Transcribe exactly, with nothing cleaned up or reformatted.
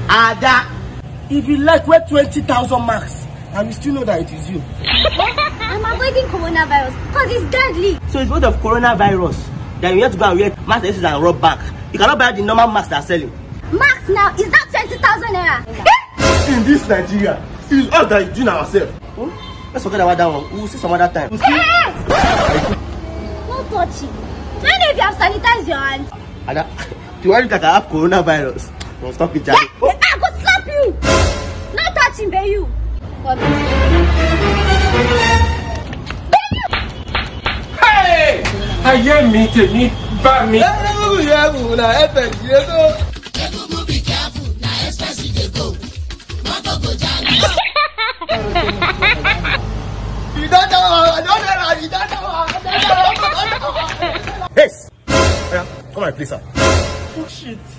Ada, if you like, wear twenty thousand marks and you still know that it is you. I'm avoiding coronavirus because it's deadly. So it's because of coronavirus that you have to go and wear mask and rob bank. You cannot buy the normal masks they are selling. Max now, is that twenty thousand naira? In this Nigeria, it's us that is doing ourselves. Hmm? Let's forget about that one. We'll see some other time. We'll see. Hey! No touching. Do you know if you have sanitized your hands? Ada, you worry that I have coronavirus. Don't stop it, Charlie. Yeah, yeah, I go slap you. No touching, be you. Hey! I hear me, take me, back me. You don't know, I don't know, you don't know. Yes. Yeah, come on, please, sir. Oh shit.